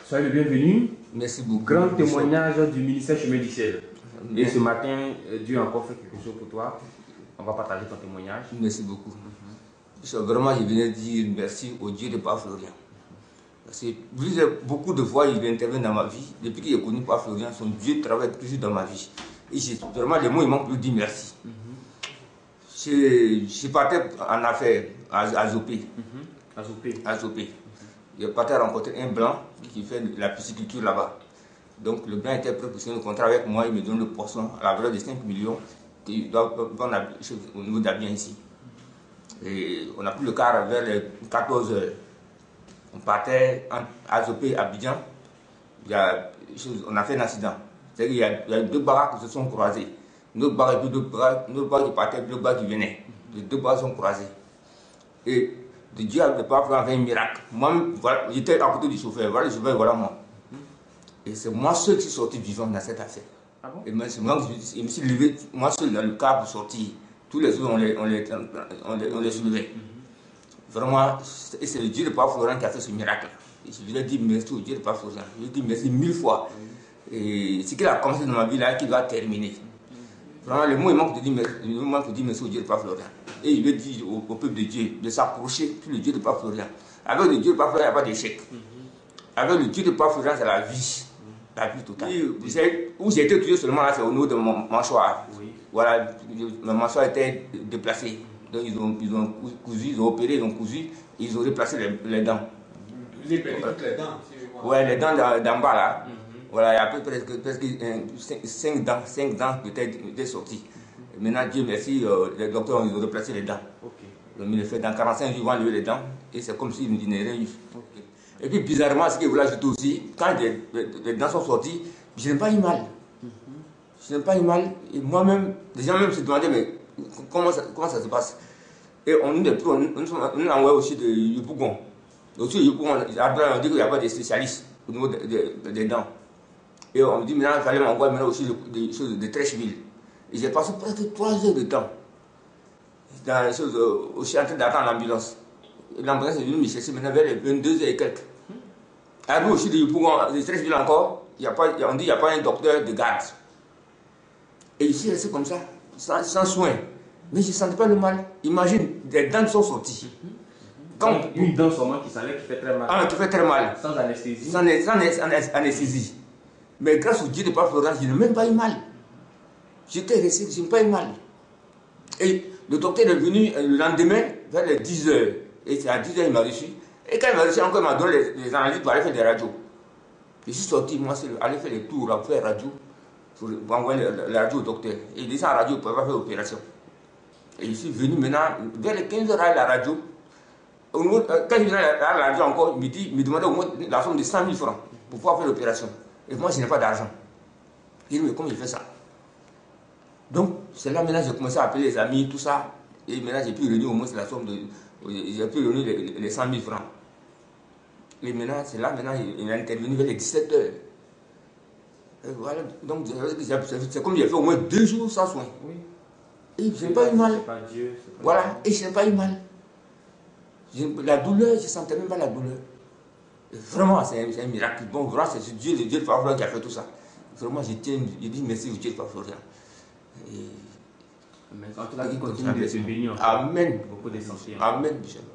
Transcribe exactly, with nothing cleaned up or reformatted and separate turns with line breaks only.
Soyez le bienvenu.
Merci beaucoup.
Grand témoignage du ministère Chemin du Ciel. Et ce matin, Dieu a encore fait quelque chose pour toi. On va partager ton témoignage.
Merci beaucoup. Mm-hmm. Vraiment, je venais dire merci au Dieu de Père Florian. Parce que beaucoup de fois, il intervient dans ma vie. Depuis que j'ai connu Père Florian, son Dieu travaille toujours dans ma vie. Et vraiment, les mots, il manque de dire merci. Mm-hmm. Je, je partais en affaires à, à Zopé.
Mm-hmm. À Zopé.
À Zopé. Mm-hmm. Je partais rencontrer un blanc qui fait de la pisciculture là-bas. Donc le blanc était prêt pour signer le contrat avec moi, il me donne le poisson à la valeur de cinq millions qu'il doit vendre au niveau d'Abidjan ici. Et on a pris le car vers les quatorze heures. On partait à Zopé, à Abidjan. Il y a, on a fait un accident. C'est-à-dire qu'il y, y a deux baraques qui se sont croisées. Notre barre et puis d'autres barres, notre barre qui partait et l'autre barre qui venait. Les deux barres sont croisées. Et de Dieu a pas fait un miracle. Moi, voilà, j'étais à côté du chauffeur. Voilà le chauffeur, voilà moi. Et c'est moi seul qui suis sorti vivant dans cette affaire. Ah bon? Et moi, c'est moi qui je me suis levé, moi seul dans le car pour sortir. Tous les autres, on les, on les, on les, on les soulevait. Mm-hmm. Vraiment, et c'est le Dieu de Père Florian qui a fait ce miracle. Et je lui ai dit merci au Dieu de Père Florian. Je lui ai dit merci mille fois. Mm-hmm. Et ce qu'il a commencé dans ma vie là, qu'il doit terminer. Mm-hmm. Vraiment, le mot, il manque de dire merci, il manque de dire merci au Dieu de Père Florian. Et je lui ai dit au, au peuple de Dieu de s'approcher sur le Dieu de Père Florian. Avec le Dieu de Père Florian, il n'y a pas d'échec. Mm-hmm. Avec le Dieu de Père Florian, c'est la vie. La vie totale. Oui, vous savez, où j'étais toujours seulement là, c'est au niveau de mon mâchoire. Oui. Voilà, ma mâchoire était déplacée. Donc ils ont, ils ont cousu, ils ont opéré, ils ont cousu, ils ont replacé les, les dents.
Vous avez perdu toutes les dents?
Oui, les dents d'en bas là. Mm-hmm. Voilà, il y a à peu près presque cinq dents, cinq dents peut-être sorties. Mm-hmm. Maintenant, Dieu merci, euh, les docteurs ils ont replacé les dents. Okay. Ils ont mis le fait dans quarante-cinq jours, ils vont enlever les dents. Et c'est comme s'ils n'avaient rien eu. Okay. Et puis bizarrement, ce que je voulais ajouter aussi, quand les, les, les dents sont sorties, je n'ai pas eu mal. Mm-hmm. Je n'ai pas eu mal. Et moi-même, les gens même se demandaient, mais comment ça, comment ça se passe? Et on nous on, on, on a envoyé aussi de Yopougon. Aussi, Yopougon, on dit qu'il n'y a pas de spécialistes au niveau des de, de, de dents. Et on me dit maintenant, il fallait m'envoyer maintenant aussi des choses de, de Trècheville. Et j'ai passé presque trois heures de temps dans les choses, aussi en train d'attendre l'ambulance. L'ambulance est venue me chercher maintenant vers les vingt-deux heures et quelques. À nous aussi, de Yopougon, de Trècheville encore, y a pas, on dit qu'il n'y a pas un docteur de garde. Et ici, c'est comme ça, sans, sans soin. Mais je ne sentais pas le mal. Imagine, des dents sont sorties.
Quand une dent seulement qui s'enlève, qui fait très mal.
Ah, qui fait très mal.
Sans anesthésie.
Sans, sans anesthésie. Mais grâce au Dieu de Père Florian, je n'ai même pas eu mal. J'étais resté, je n'ai pas eu mal. Et le docteur est venu le lendemain, vers les dix heures. Et c'est à dix heures qu'il m'a reçu. Et quand il m'a reçu encore, il m'a donné les, les analyses pour aller faire des radios. Je suis sorti, moi, c'est aller faire les tours, pour faire radio, pour envoyer la radio au docteur. Et il dit ça à la radio, il ne pouvait pas faire l'opération. Et je suis venu maintenant, vers les quinze heures à la radio. Au niveau, quand je venais à la radio encore, il me, dit, il me demandait au moins la somme de cent mille francs pour pouvoir faire l'opération. Et moi, je n'ai pas d'argent. Il dit, mais comment il fait ça? Donc, c'est là maintenant que j'ai commencé à appeler les amis, tout ça. Et maintenant, j'ai pu réunir au moins la somme de. J'ai pu réunir les, les cent mille francs. Et maintenant, c'est là, maintenant, il est intervenu vers les dix-sept heures. Et voilà, donc, c'est comme j'ai fait au moins deux jours sans soin. Oui. Et je n'ai pas eu mal.
Pas Dieu, pas
voilà,
Dieu.
Et je n'ai pas eu mal. Je, la douleur, je ne sentais même pas la douleur. Et vraiment, c'est un, un miracle. Bon, vraiment, c'est Dieu, le Dieu de Père Florian qui a fait tout ça. Vraiment, je tiens, je dis merci au Dieu de Père Florian.
Mais en tout cas, il continue de se bénir.
Amen.
Beaucoup d'essentiel.
Amen, Bishop.